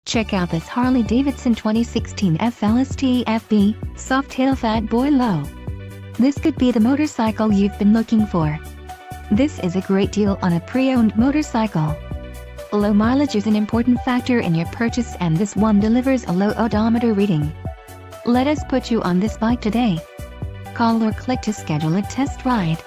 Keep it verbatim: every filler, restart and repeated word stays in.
Check out this Harley-Davidson twenty sixteen F L S T F B, Softail Fat Boy Low. This could be the motorcycle you've been looking for. This is a great deal on a pre-owned motorcycle. Low mileage is an important factor in your purchase, and this one delivers a low odometer reading. Let us put you on this bike today. Call or click to schedule a test ride.